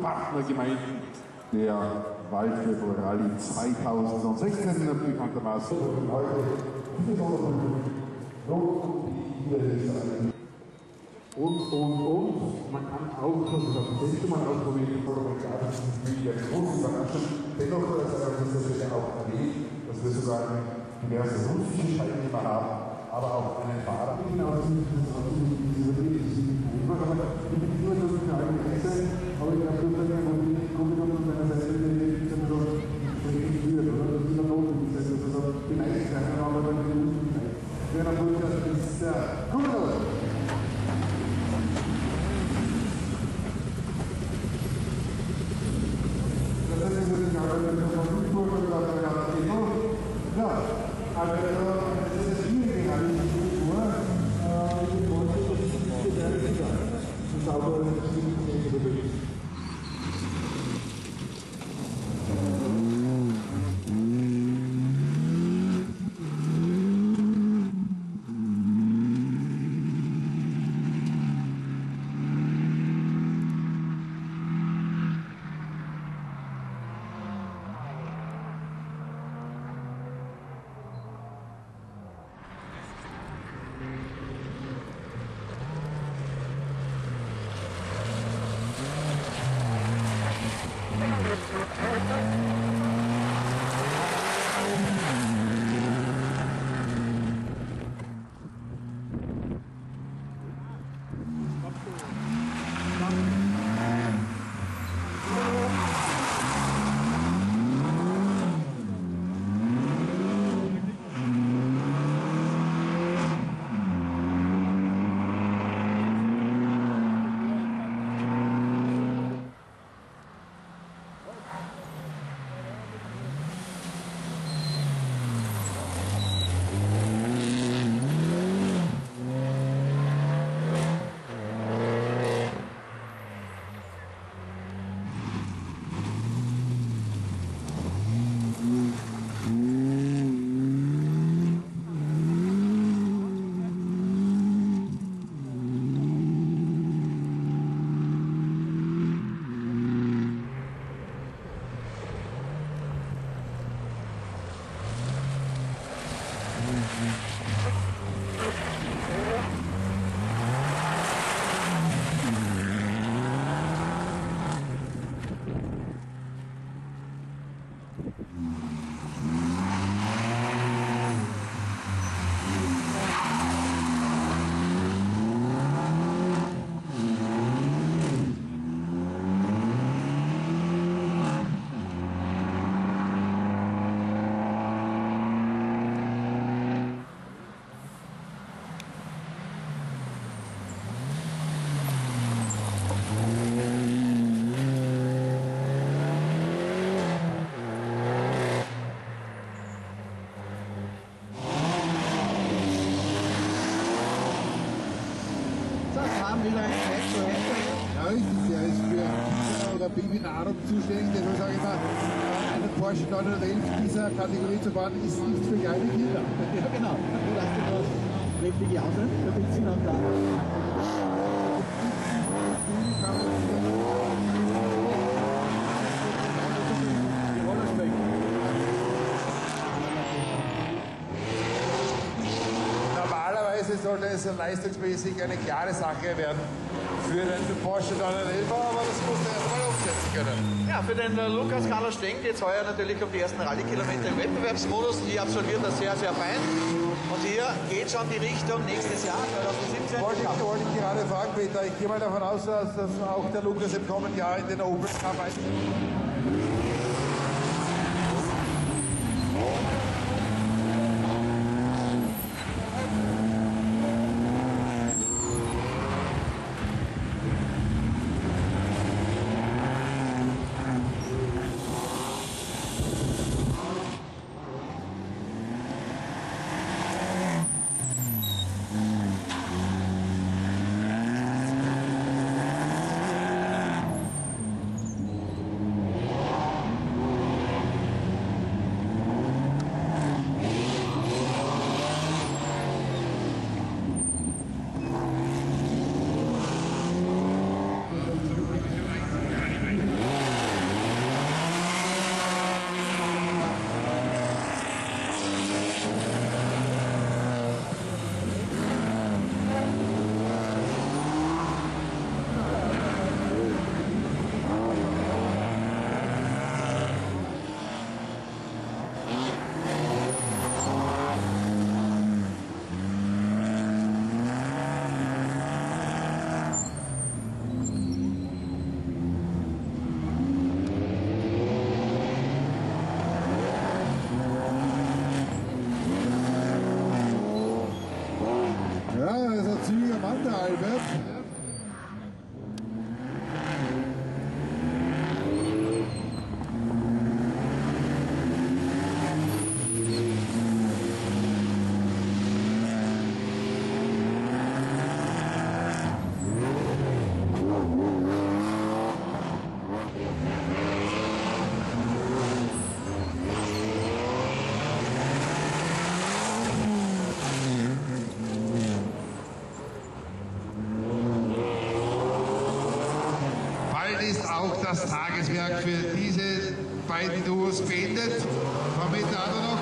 Partnergemeinden der Waldviertel Rallye 2016 bekanntermaßen heute und man kann auch, das letzte Mal ausprobieren, der großen Überraschung, dennoch ist das auch erwähnt, dass wir sogar diverse russische Teilnehmer haben, aber auch einen Fahrer. Babynahrung zuständig, deshalb sage ich mal, einen Porsche 911 dieser Kategorie zu fahren, ist nicht für kleine Kinder. Ja, genau. Du lässt dir das kräftige Auto, der Benzin am Tag. Normalerweise sollte es leistungsmäßig eine klare Sache werden für den Porsche 911, aber das musste er erstmal umsetzen können. Ja, für den Lukas Carlos Steng geht es heuer natürlich um die ersten Rallye-Kilometer im Wettbewerbsmodus. Die absolviert er sehr, sehr fein. Und hier geht schon die Richtung nächstes Jahr, 2017. Wollte ich gerade fragen, Peter, ich gehe mal davon aus, dass auch der Lukas im kommenden Jahr in den Opel Cup Albert. Ist auch das Tageswerk für diese beiden Duos beendet. Damit aber noch